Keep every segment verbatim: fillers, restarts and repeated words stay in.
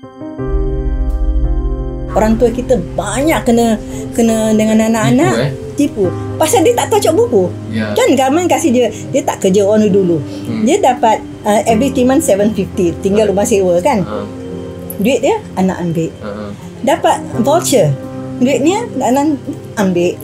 Orang tua kita banyak kena kena dengan anak-anak Tipu, eh? tipu. Pasal dia tak tahu cak buku. Ya. Kan government kasih dia, dia tak kerja on dulu. Hmm. Dia dapat uh, every three months seven fifty, tinggal rumah sewa kan. Uh, Duit dia anak ambil. uh, Dapat voucher, duitnya anak ambil.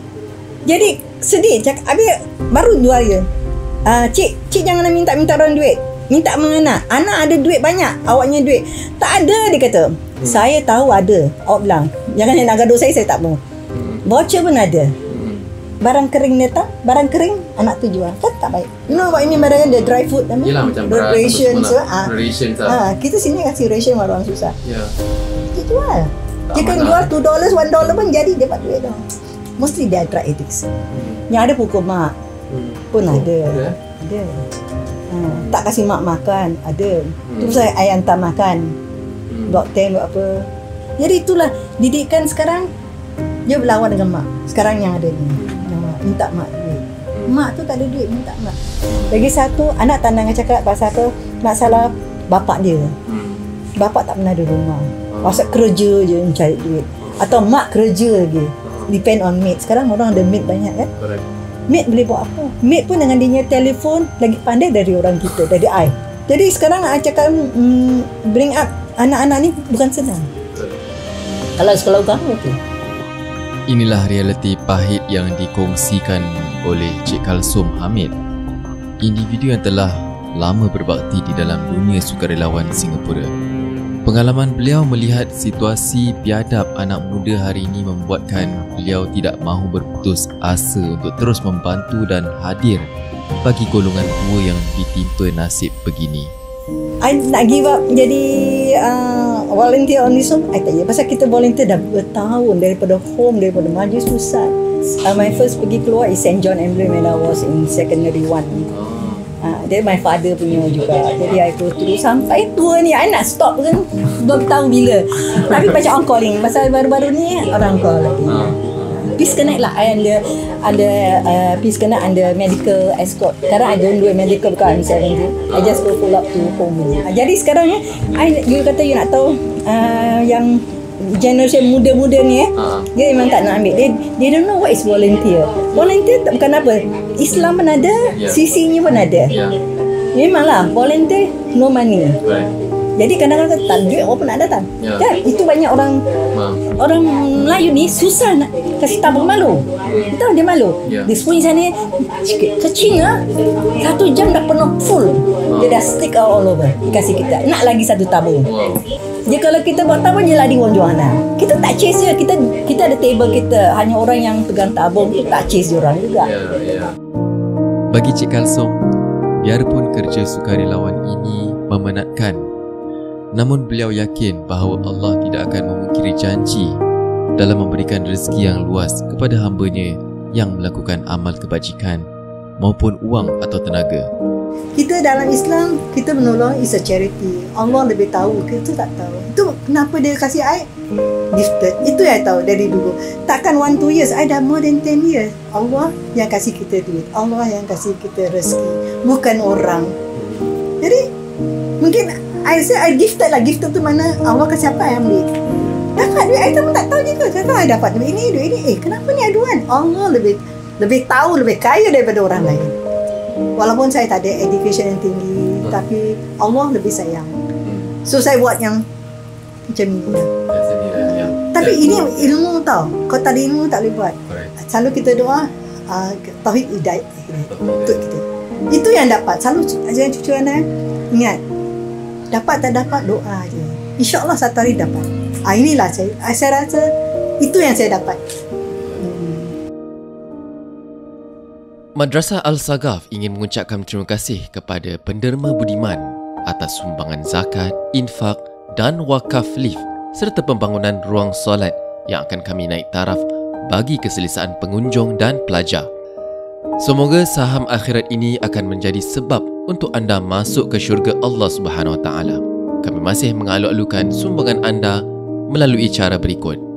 Jadi sedih cakap, habis baru dua hari. Uh, cik, cik jangan minta-minta orang duit. Minta menganak. Anak ada duit banyak, awaknya duit. Tak ada, dia kata. Hmm. Saya tahu ada. Awak bilang, jangan nak gaduh saya, saya tak mau. Hmm. Voucher pun ada. Hmm. Barang kering datang, barang kering anak tu jual. Kan tak baik. You know what I mean by the dry food? Yelah macam beras ration. So, lah. ah. Ration lah. Ah, kita sini kasih ration orang susah. Ya. Kita jual. Dia kan jual two dollars, one dollar pun jadi dapat duit dah. Mostly dia drug addicts. Hmm. Yang ada pukul mak hmm. pun oh, ada. Ada. ada. Ha, tak kasih mak makan, ada. Hmm. Tu saya ayah hantar makan. Hmm. Blok ten, blok apa. Jadi itulah didikan sekarang dia berlawan dengan mak. Sekarang yang ada ni. Yang minta mak duit. Hmm. Mak tu tak ada duit, minta mak. Lagi satu, anak tak nak cakap pasal apa? Masalah bapak dia. Hmm. Bapak tak pernah ada rumah. Pasal kerja je mencari duit. Atau mak kerja lagi. Depend on maid. Sekarang orang ada maid banyak kan? Correct. Maid boleh buat apa? Maid pun dengan dia telefon lagi pandai dari orang kita, dari I. Jadi sekarang I cakap mm, bring up anak-anak ni bukan senang. Kalau sekolah agama tu. Inilah realiti pahit yang dikongsikan oleh Cik Kalsum Hamid, individu yang telah lama berbakti di dalam dunia sukarelawan Singapura. Pengalaman beliau melihat situasi biadab anak muda hari ini membuatkan beliau tidak mahu berputus asa untuk terus membantu dan hadir bagi golongan tua yang ditimpa nasib begini. I nak give up jadi uh, volunteer on this one. I tak ya. Pasal kita volunteer dah bertahun daripada home, daripada majlis pusat. Uh, my first pergi keluar is Saint John Emblem when I was in secondary one. Uh, dia my father punya juga. Jadi I go through sampai tua ni. I nak stop kan belum tahu bila. Tapi macam on calling. Pasal baru-baru ni orang call lagi. Peace Connect lah. I under under uh, Peace Connect under medical escort. Sekarang I don't do medical because I'm seventy. I just go full up to home. Uh, jadi sekarang ni, I, you kata you nak tahu uh, yang generation muda-muda ni eh, uh-huh. dia memang tak nak ambil. Dia, they don't know what is volunteer. Volunteer tak bukan apa. Islam pun ada, yeah. sisinya pun ada. Yeah. Memanglah volunteer no money. Right. Jadi kadang-kadang tak duit orang pun nak datang. Yeah. Kan? Itu banyak orang Ma. orang Melayu ni susah nak kasih tabung malu. Hmm. Tahu dia malu. Yeah. Dia sembunyi sana sikit kecil ah. Satu jam dah penuh full. Oh. Dia dah stick all over. Kasih kita. Nak lagi satu tabung. Wow. Dia kalau kita buat tabung je lah di Wonjoana. Kita tak chase je. Kita kita ada table kita. Hanya orang yang pegang tabung tu tak chase dia orang juga. Yeah, yeah. Bagi Cik Kalsum, biarpun kerja sukarelawan ini memenatkan, namun beliau yakin bahawa Allah tidak akan memungkiri janji dalam memberikan rezeki yang luas kepada hamba-Nya yang melakukan amal kebajikan maupun wang atau tenaga. Kita dalam Islam, kita menolong is a charity. Allah lebih tahu, kita tak tahu. Itu kenapa dia kasih I gifted. Itu yang I tahu dari dulu. Takkan one two years, I dah more than ten years. Allah yang kasih kita duit. Allah yang kasih kita rezeki. Bukan orang. Jadi, mungkin I say I gifted lah. Gifted tu mana Allah kasih apa, I ambil. Dapat duit, I pun tak tahu juga. Cakap I dapat duit ini, duit ini. Eh, kenapa ni aduan? Allah lebih lebih tahu, lebih kaya daripada orang lain. Walaupun saya tak ada education yang tinggi, hmm. tapi Allah lebih sayang. Hmm. So saya buat yang macam ni. Ya. Tapi ini ilmu tau. Kalau tak ada ilmu tak boleh buat. Right. Selalu kita doa uh, tauhid hidayah untuk kita. Itu yang dapat. Selalu ajaran cucu anak ingat. Dapat tak dapat doa aja. InsyaAllah satu hari dapat. Ah, inilah saya. Saya rasa itu yang saya dapat. Madrasah Al-Saghaf ingin mengucapkan terima kasih kepada penderma budiman atas sumbangan zakat, infak dan wakaf lift serta pembangunan ruang solat yang akan kami naik taraf bagi keselesaan pengunjung dan pelajar. Semoga saham akhirat ini akan menjadi sebab untuk anda masuk ke syurga Allah Subhanahu Wa Taala. Kami masih mengalu-alukan sumbangan anda melalui cara berikut.